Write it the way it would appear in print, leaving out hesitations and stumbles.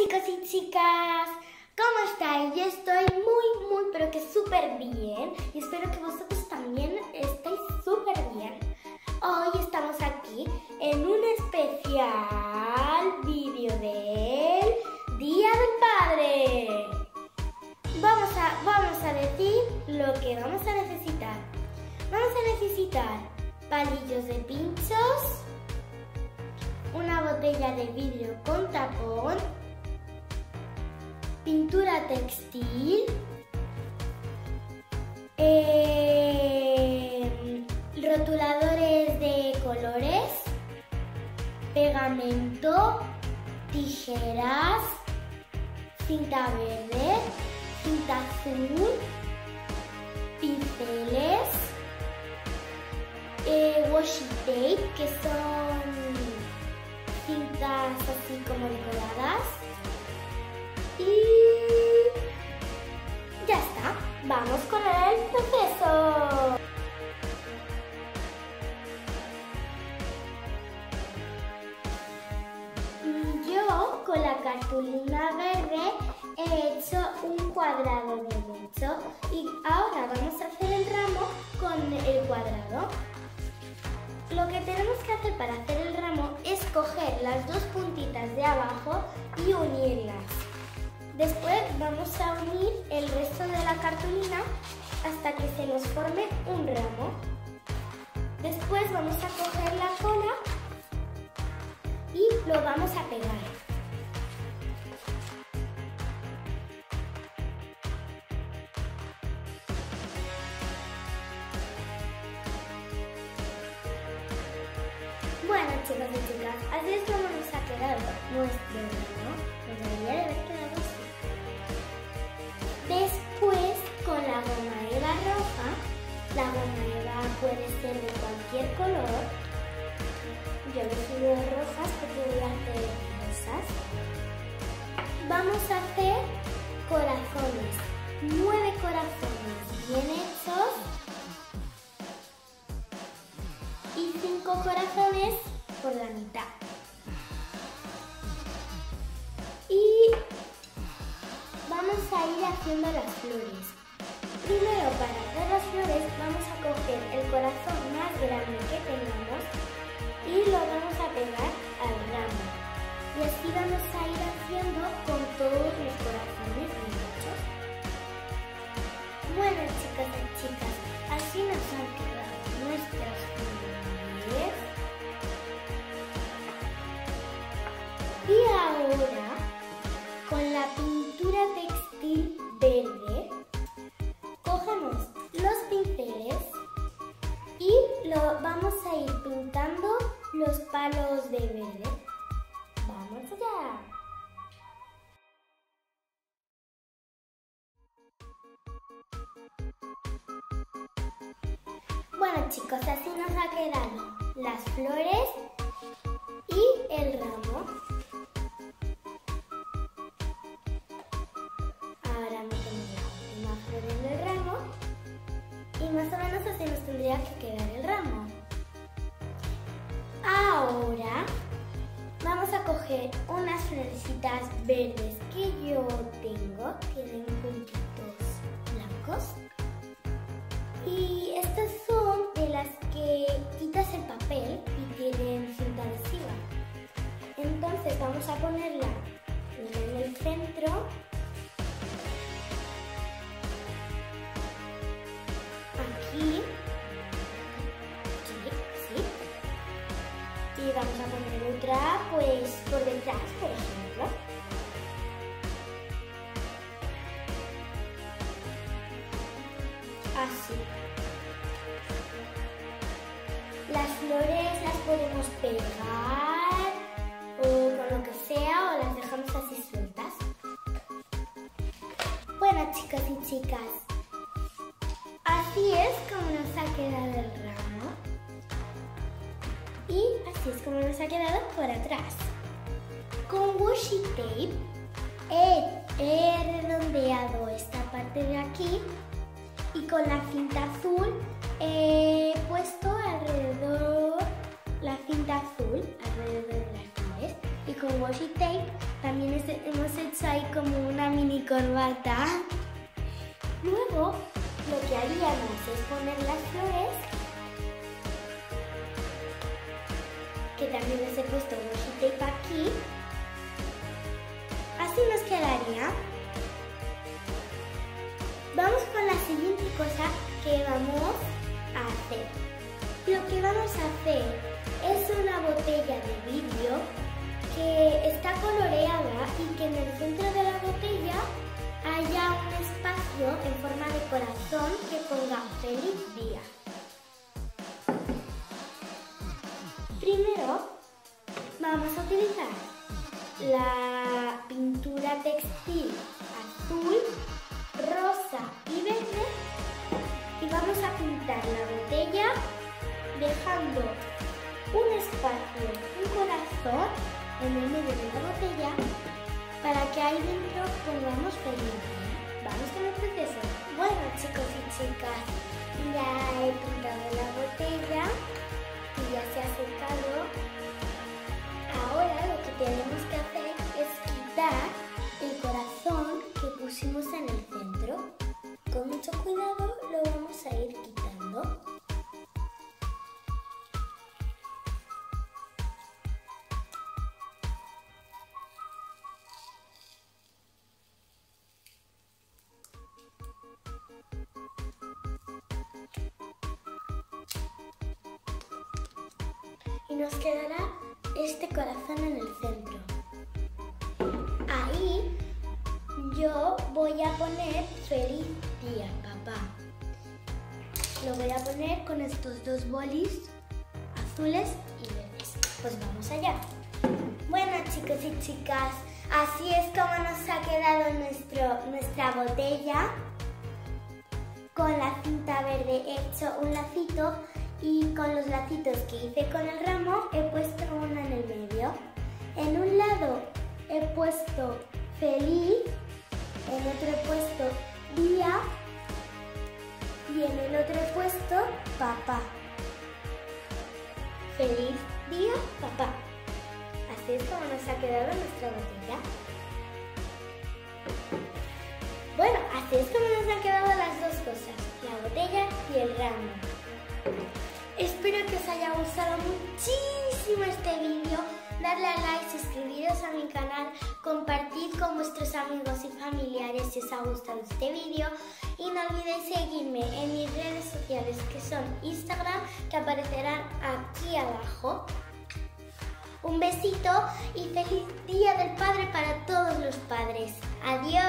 chicos y chicas, ¿cómo estáis? Yo estoy muy, pero que súper bien y espero que vosotros también estéis súper bien. Hoy estamos aquí en un especial vídeo del Día del Padre. Vamos a decir lo que vamos a necesitar. Vamos a necesitar palillos de pinchos, una botella de vidrio con tapón, pintura textil, rotuladores de colores, pegamento, tijeras, cinta verde, cinta azul, pinceles, washi tape, que son cintas así como decoradas, y ya está. Vamos con el proceso. Yo con la cartulina verde he hecho un cuadrado de ancho y ahora vamos a hacer el ramo con el cuadrado. Lo que tenemos que hacer para hacer el ramo es coger las dos puntitas de abajo y unirlas. Después vamos a unir el resto de la cartulina hasta que se nos forme un ramo. Después vamos a coger la cola y lo vamos a pegar. Bueno, chicos y chicas, así es como nos ha quedado nuestro ramo. Nos debería de haber quedado así. Después, con la goma eva roja, la goma eva puede ser de cualquier color. Yo he elegido rojas porque voy a hacer rosas. Vamos a hacer corazones, 9 corazones bien hechos y 5 corazones por la mitad. Y vamos a ir haciendo las flores. Primero, para hacer las flores vamos a coger el corazón más grande que tengamos y lo vamos a pegar al ramo. Y así vamos a ir haciendo con todos los corazones bien hechos. Bueno, chicas y chicas, así nos han quedado nuestras flores. Y ahora, con la pintura textil verde, cogemos los pinceles y lo vamos a ir pintando los palos de verde. ¡Vamos allá! Bueno, chicos, así nos ha quedado las flores y el ramo. Ahora metemos la última flor en el ramo y más o menos así nos tendría que quedar el ramo. Ahora vamos a coger unas florecitas verdes que yo tengo, que tienen puntitos blancos. Y estas son de las que quitas el papel y tienen cinta adhesiva. Entonces vamos a ponerla en el centro. Aquí. Sí. Y vamos a poner otra pues por detrás, por ejemplo. Así. Las flores las podemos pegar o con lo que sea o las dejamos así sueltas. Bueno, chicos y chicas, así es como nos ha quedado el ramo y así es como nos ha quedado por atrás. Con washi tape he redondeado esta parte de aquí y con la cinta azul he puesto alrededor la cinta azul alrededor de las flores y con washi tape también hemos como una mini corbata. Luego, lo que haríamos es poner las flores, que también les he puesto washi tape aquí. Así nos quedaría. Vamos con la siguiente cosa que vamos a hacer. Lo que vamos a hacer es una botella de vidrio que está coloreada y que en el centro de la botella haya un espacio en forma de corazón que ponga feliz día. Primero vamos a utilizar la pintura textil azul, rosa y verde y vamos a pintar la botella dejando un espacio, un corazón en el medio de la botella para que ahí dentro pongamos feliz día. Vamos con el proceso. Bueno, chicos y chicas, ya he pintado la botella y ya se ha secado. Ahora lo que tenemos que hacer es quitar el corazón que pusimos en el centro. Con mucho cuidado lo vamos a ir quitando. Y nos quedará este corazón en el centro. Ahí yo voy a poner feliz día, papá. Lo voy a poner con estos dos bolis azules y verdes. Pues vamos allá. Bueno, chicos y chicas, así es como nos ha quedado nuestra botella. Con la cinta verde he hecho un lacito y con los lacitos que hice con el ramo he puesto uno en el medio. En un lado he puesto feliz, en otro he puesto día y en el otro he puesto papá. Feliz día, papá. Así es como nos ha quedado nuestra botella. Bueno, así es como nos han quedado las dos cosas, la botella y el ramo. Espero que os haya gustado muchísimo este vídeo. Darle a like, suscribiros a mi canal, compartid con vuestros amigos y familiares si os ha gustado este vídeo y no olvidéis seguirme en mis redes sociales que son Instagram, que aparecerán aquí abajo. Un besito y feliz Día del Padre para todos los padres. Adiós.